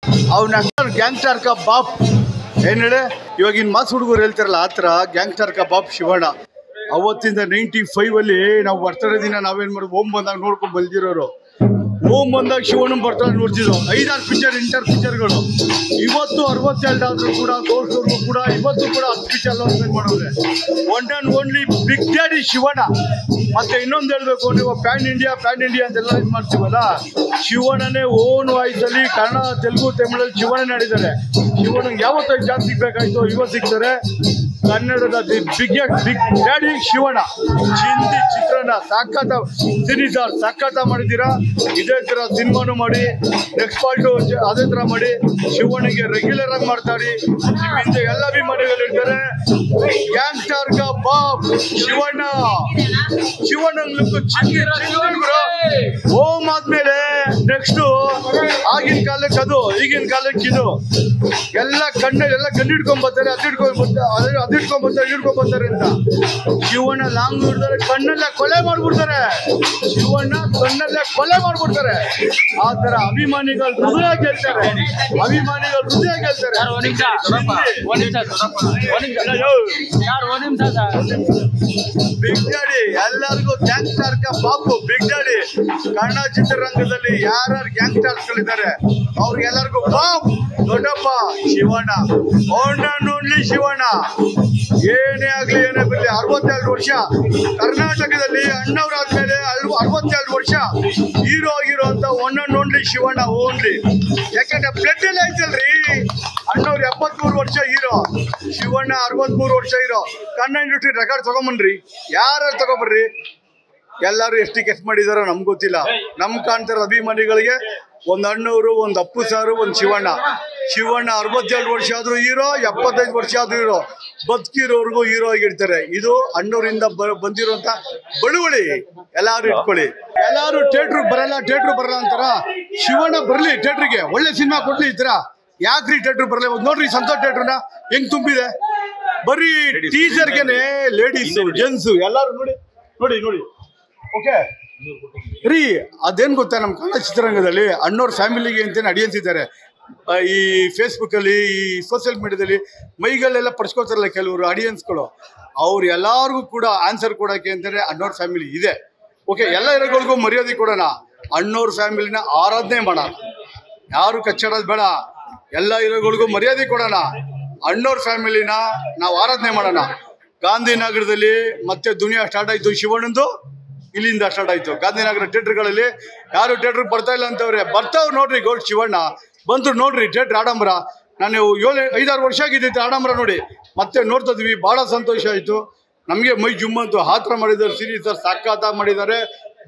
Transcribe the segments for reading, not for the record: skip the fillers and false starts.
ಅವನ ಗ್ಯಾಂಗ್ಸ್ಟರ್ ಕಾ ಬಾಪ್ ಏನು ಹೇಳಿ ಇವಾಗಿನ ಮಾಸ್ ಹುಡುಗರು ಹೇಳ್ತಾರಲ್ಲ ಆ ಥರ ಗ್ಯಾಂಗ್ಸ್ಟರ್ ಕಾ ಬಾಪ್ ಶಿವಣ್ಣ. ಅವತ್ತಿಂದ 95 ನಾವು ಬರ್ತಡೇ ದಿನ ನಾವೇನು ಮಾಡೋದು ಓಮ್ ಬಂದಾಗ ನೋಡ್ಕೊಂಡು ಬಂದಿರೋರು. ಓಮ್ ಬಂದಾಗ ಶಿವಣ್ಣ ಬರ್ತಾರೆ ನೋಡ್ತಿದ್ದೋ 5-6 ಪಿಕ್ಚರ್ ಇಂಟರ್ ಪಿಕ್ಚರ್ಗಳು. ಇವತ್ತು 62 ಆದ್ರೂ ಕೂಡ ತೋರಿಸೋರು ಕೂಡ ಇವತ್ತು ಕೂಡ 10 ಪಿಕ್ಚರ್ ಲಾಂಚ್ ಮಾಡೋರೆ. One and only big daddy Shivanna. ಮತ್ತೆ ಇನ್ನೊಂದು ಹೇಳ್ಬೇಕು, ನೀವು ಪ್ಯಾನ್ ಇಂಡಿಯಾ ಅಂತೆಲ್ಲ ಇದು ಮಾಡ್ತೀವಲ್ಲ, ಶಿವಣ್ಣನೇ ಓನ್ ವಾಯ್ಸಲ್ಲಿ ಕನ್ನಡ ತೆಲುಗು ತಮಿಳಲ್ಲಿ ಶಿವಣ್ಣ ನಡೆದಿದ್ದಾರೆ. ಶಿವಣ್ಣಗೆ ಯಾವತ್ತೂ ಜಾಸ್ತಿ ಸಿಗ್ಬೇಕಾಯ್ತು ಇವತ್ತು ಸಿಗ್ತಾರೆ. ಕನ್ನಡದ ಬಿಗ್ ಡ್ಯಾಡಿ ಶಿವಣ್ಣ. ಚಿಂದಿ ಚಿತ್ರನ ಸಖತ್ ಸಿನಿ ಸರ್ ಸಖತ್ ಮಾಡಿದ್ದೀರಾ. ಇದೇ ಥರ ಸಿನಿಮಾನು ಮಾಡಿ ನೆಕ್ಸ್ಟ್ ಪಾರ್ಟು ಅದೇ ಥರ ಮಾಡಿ ಶಿವಣ್ಣಗೆ ರೆಗ್ಯುಲರ್ ಆಗಿ ಮಾಡ್ತಾರೆ. ನಿಮ್ಮ ಹಿಂದೆ ಎಲ್ಲ ಅಭಿಮಾನಿಗಳು ಇರ್ತಾರೆ. ಗ್ಯಾಂಗ್ಸ್ಟರ್ ಕಾ ಬಾಪ್ ಶಿವಣ್ಣ. ಶಿವಣ್ಣಂಗ್ಲೂ ಓಮ್ ಆದ್ಮೇಲೆ ನೆಕ್ಸ್ಟ್ ಆಗಿನ ಕಾಲಕ್ಕೆ ಅದು ಈಗಿನ ಕಾಲಕ್ಕೆ ಇದು ಎಲ್ಲ ಕಣ್ಣೆಲ್ಲ ಗಂಡು ಹಿಡ್ಕೊಂಡ್ಬರ್ತಾರೆ, ಹಿಡ್ಕೊಂಡ್ಬರ್ತಾರೆ ಅಂತ. ಶಿವಣ್ಣ ಲಾಂಗ್ ಹಿಡ್ತಾರೆ, ಕಣ್ಣೆಲ್ಲ ಕೊಲೆ ಮಾಡ್ಬಿಡ್ತಾರೆ. ಶಿವಣ್ಣ ಕಣ್ಣೆಲ್ಲ ಕೊಲೆ ಮಾಡ್ಬಿಡ್ತಾರೆ. ಆ ತರ ಅಭಿಮಾನಿಗಳು ಹೃದಯ ಗೆಲ್ತಾರೆ. ಬಿಗ್ ಡ್ಯಾಡಿ ಎಲ್ಲರಿಗೂ ಗ್ಯಾಂಗ್ಸ್ಟರ್ ಕಾ ಬಾಪು ಬಿಗ್ ಡ್ಯಾಡಿ. ಕನ್ನಡ ಚಿತ್ರರಂಗದಲ್ಲಿ ಯಾರ್ಯಾರು ಗ್ಯಾಂಗ್ಸ್ಟರ್ಸ್ಗಳಿದ್ದಾರೆ ಅವ್ರಿಗೆಲ್ಲರಿಗೂ ಬಾಪ್ ದೊಡ್ಡಪ್ಪ Shivanna. One and only Shivanna. ಏನೇ ಆಗ್ಲಿ ಏನೇ ಬರಲಿ 62 ವರ್ಷ ಕರ್ನಾಟಕದಲ್ಲಿ ಅಣ್ಣವರಾದ್ಮೇಲೆ 62 ವರ್ಷ ಹೀರೋ ಆಗಿರೋ ಅಂತ one and only Shivanna only. ಯಾಕಂದ್ರೆ ಬ್ಲಡ್ ಎಲ್ಲ ಐತಲ್ರಿ. ಅಣ್ಣವ್ರು 73 ವರ್ಷ ಹೀರೋ, ಶಿವಣ್ಣ 63 ವರ್ಷ ಹೀರೋ. ಕನ್ನಡ ಇಂಡಸ್ಟ್ರಿ ರೆಕಾರ್ಡ್ ತಗೊಂಬನ್ರಿ, ಯಾರು ತಗೊಂಬರ್ರಿ. ಎಲ್ಲರೂ ಎಷ್ಟು ಕೆಸ್ ಮಾಡಿದಾರೋ ನಮ್ಗೆ ಗೊತ್ತಿಲ್ಲ. ನಮ್ಗೆ ಕಾಣ್ತಾರ ಅಭಿಮಾನಿಗಳಿಗೆ ಒಂದು ಅಣ್ಣವರು, ಒಂದು ಅಪ್ಪು ಸಾರು, ಒಂದು ಶಿವಣ್ಣ. 62 ವರ್ಷ ಆದ್ರೂ ಹೀರೋ, 75 ವರ್ಷ ಆದ್ರೂ ಹೀರೋ. ಬದುಕಿರೋರ್ಗೂ ಹೀರೋ ಆಗಿರ್ತಾರೆ. ಇದು ಅಣ್ಣವರಿಂದ ಬಂದಿರುವಂತ ಬಳುವಳಿ. ಎಲ್ಲಾರು ಇಟ್ಕೊಳ್ಳಿ. ಎಲ್ಲಾರು ಥಿಯೇಟ್ರ್ ಬರಲ್ಲ ಅಂತಾರ. ಶಿವಣ್ಣ ಬರ್ಲಿ ಥಿಯೇಟ್ರಿಗೆ, ಒಳ್ಳೆ ಸಿನಿಮಾ ಕೊಡ್ಲಿ. ಈ ತರ ಯಾಕ್ರಿ ಥಿಯೇಟ್ರ್ ಬರಲ್ಲ? ನೋಡ್ರಿ ಸಂತೋಷ್ ಥಿಯೇಟ್ರನ್ನ ಹೆಂಗ್ ತುಂಬಿದೆ. ಬರೀ ಟೀಚರ್ಗೆನೆ ಲೇಡೀಸ್ ಜೆಂಟ್ಸ್ ಎಲ್ಲಾರು ನೋಡಿ. ಓಕೆ ರೀ, ಅದೇನು ಗೊತ್ತಾ, ನಮ್ಮ ಕನ್ನಡ ಚಿತ್ರರಂಗದಲ್ಲಿ ಅಣ್ಣವ್ರ ಫ್ಯಾಮಿಲಿಗೆ ಅಂತಲೇ ಅಡಿಯನ್ಸ್ ಇದ್ದಾರೆ. ಈ ಫೇಸ್ಬುಕ್ಕಲ್ಲಿ, ಈ ಸೋಷಿಯಲ್ ಮೀಡಿಯಾದಲ್ಲಿ ಮೈಗಳೆಲ್ಲ ಪಡ್ಸ್ಕೊತಾರಲ್ಲ ಕೆಲವರು ಆಡಿಯನ್ಸ್ಗಳು. ಅವ್ರು ಎಲ್ಲರಿಗೂ ಕೂಡ ಆನ್ಸರ್ ಕೊಡೋಕ್ಕೆ ಅಂತಲೇ ಅಣ್ಣವ್ರ ಫ್ಯಾಮಿಲಿ ಇದೆ. ಓಕೆ, ಎಲ್ಲ ಹೀರೋಗಳಿಗೂ ಮರ್ಯಾದೆ ಕೊಡೋಣ. ಅಣ್ಣವ್ರ ಫ್ಯಾಮಿಲಿನ ಆರಾಧನೆ ಮಾಡೋಣ. ಯಾರು ಕಚ್ಚಾಡೋದು ಬೇಡ. ಎಲ್ಲ ಹೀರೋಗಳಿಗೂ ಮರ್ಯಾದೆ ಕೊಡೋಣ. ಅಣ್ಣವ್ರ ಫ್ಯಾಮಿಲಿನ ನಾವು ಆರಾಧನೆ ಮಾಡೋಣ. ಗಾಂಧಿನಗರದಲ್ಲಿ ಮತ್ತೆ ದುನಿಯಾ ಸ್ಟಾರ್ಟ್ ಆಯಿತು. ಶಿವಣ್ಣಂದು ಇಲ್ಲಿಂದ ಸ್ಟಾರ್ಟ್ ಆಯಿತು. ಗಾಂಧಿನಗರ ಥಿಯೇಟ್ರ್ಗಳಲ್ಲಿ ಯಾರು ಥಿಯೇಟ್ರಿಗೆ ಬರ್ತಾ ಇಲ್ಲ ಅಂತವ್ರೆ. ಬರ್ತಾವ್ ನೋಡ್ರಿ. ಗೋಲ್ಡ್ ಶಿವಣ್ಣ ಬಂತು ನೋಡ್ರಿ. ಥಿಯೇಟ್ರ್ ಆಡಂಬರ. ನಾನು 5-6 ವರ್ಷ ಆಗಿದ್ದಿತ್ತು ಆಡಂಬರ ನೋಡಿ. ಮತ್ತೆ ನೋಡ್ತಾ ಇದ್ವಿ, ಭಾಳ ಸಂತೋಷ ಆಯಿತು ನಮಗೆ. ಮೈ ಜುಮ್ಮಂತು. ಆ ಥರ ಮಾಡಿದ್ದಾರೆ. ಸೀರೀಸ್ ಸರ್ ಸಾಕಾಗಿ ಮಾಡಿದ್ದಾರೆ.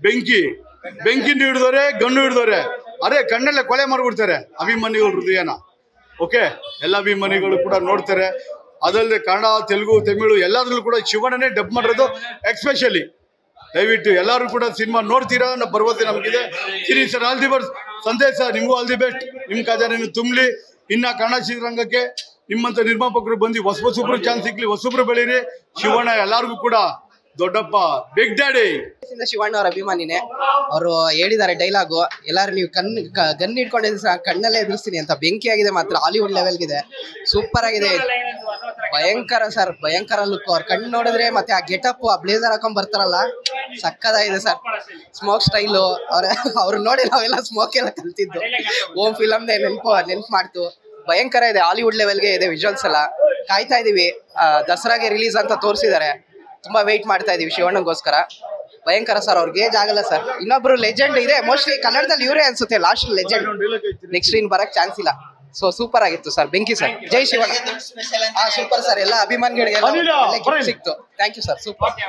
ಬೆಂಕಿನ ಹಿಡಿದವ್ರೆ, ಗಣ್ಣು ಹಿಡಿದವ್ರೆ. ಅರೆ ಕಣ್ಣಲ್ಲೇ ಕೊಲೆ ಮಾಡಿಬಿಡ್ತಾರೆ ಅಭಿಮಾನಿಗಳು ಹೃದಯನ. ಓಕೆ, ಎಲ್ಲ ಅಭಿಮಾನಿಗಳು ಕೂಡ ನೋಡ್ತಾರೆ. ಅದಲ್ಲದೆ ಕನ್ನಡ, ತೆಲುಗು, ತಮಿಳು ಎಲ್ಲದ್ರಲ್ಲೂ ಕೂಡ ಶಿವಣ್ಣನೇ ಡಬ್ ಮಾಡಿರೋದು ಎಕ್ಸ್ಪೆಷಲಿ. ದಯವಿಟ್ಟು ಎಲ್ಲರೂ ಕೂಡ ಸಿನಿಮಾ ನೋಡ್ತೀರಾ ಅನ್ನೋ ಭರವಸೆ ನಮಗಿದೆ. Series sir all the best. ಸಂದೇಶ ನಿಮಗೂ ಆಲ್ ದಿ ಬೆಸ್ಟ್. ನಿಮ್ಮ ಖಜಾನೆಯನ್ನು ತುಂಬಲಿ. ಇನ್ನು ಕನ್ನಡ ಚಿತ್ರರಂಗಕ್ಕೆ ನಿಮ್ಮಂಥ ನಿರ್ಮಾಪಕರು ಬಂದು ಹೊಸೊಬ್ರು ಚಾನ್ಸ್ ಸಿಗ್ಲಿ, ಹೊಸೊಬ್ರು ಬೆಳೀರಿ. ಶಿವಣ್ಣ ಎಲ್ಲರಿಗೂ ಕೂಡ ದೊಡ್ಡಪ್ಪ ಬಿಗ್ ಡ್ಯಾಡಿ. ಶಿವಣ್ಣ ಅವ್ರ ಅಭಿಮಾನಿನೇ. ಅವರು ಹೇಳಿದ್ದಾರೆ ಡೈಲಾಗು, ಎಲ್ಲಾರು ನೀವು ಗನ್ ಹಿಡ್ಕೊಂಡಿದ್ರೆ ಕಣ್ಣಲ್ಲೇ ಎದುರಿಸ್ತೀನಿ ಅಂತ. ಬೆಂಕಿ ಆಗಿದೆ ಮಾತ್ರ, ಹಾಲಿವುಡ್ ಲೆವೆಲ್ಗಿದೆ. ಸೂಪರ್ ಆಗಿದೆ. ಭಯಂಕರ ಸರ್, ಭಯಂಕರ ಲುಕ್. ಅವ್ರ ಕಣ್ಣು ನೋಡಿದ್ರೆ ಮತ್ತೆ ಆ ಗೆಟಪ್, ಆ ಬ್ಲೇಸರ್ ಹಾಕೊಂಡ್ ಬರ್ತಾರಲ್ಲ, ಸಕ್ಕದಾಗಿದೆ ಸರ್. ಸ್ಮೋಕ್ ಸ್ಟೈಲು ಅವ್ರು ನೋಡಿ ನಾವೆಲ್ಲ ಸ್ಮೋಕ್ ಎಲ್ಲ ಕಲ್ತಿದ್ದು. ಓಮ್ ಫಿಲಮ್ನೇ ನೆನ್ಪು ಮಾಡ್ತು. ಭಯಂಕರ ಇದೆ. ಹಾಲಿವುಡ್ ಲೆವೆಲ್ಗೆ ಇದೆ ವಿಜುವಲ್ಸ್ ಎಲ್ಲ. ಕಾಯ್ತಾ ಇದೀವಿ. ದಸರಾಗೆ ರಿಲೀಸ್ ಅಂತ ತೋರಿಸಿದ್ದಾರೆ. ತುಂಬಾ ವೆಯ್ಟ್ ಮಾಡ್ತಾ ಇದೀವಿ ಶಿವಣ್ಣಗೋಸ್ಕರ. ಭಯಂಕರ ಸರ್. ಅವ್ರಿಗೆ ಏಜ್ ಆಗಲ್ಲ ಸರ್. ಇನ್ನೊಬ್ರು ಲೆಜೆಂಡ್ ಇದೆ, ಮೋಸ್ಟ್ಲಿ ಕನ್ನಡದಲ್ಲಿ ಇವರೇ ಅನ್ಸುತ್ತೆ ಲಾಸ್ಟ್ ಲೆಜೆಂಡ್. ನೆಕ್ಸ್ಟ್ ಇನ್ ಬರಕ್ ಚಾನ್ಸ್ ಇಲ್ಲ. ಸೊ ಸೂಪರ್ ಆಗಿತ್ತು ಸರ್. ಬೆಂಕಿ ಸರ್. ಜೈ ಶಿವಣ್ಣ. Super sir. ಎಲ್ಲ ಅಭಿಮಾನಿಗಳಿಗೆ ಸಿಕ್ತು. Thank you sir. ಸೂಪರ್.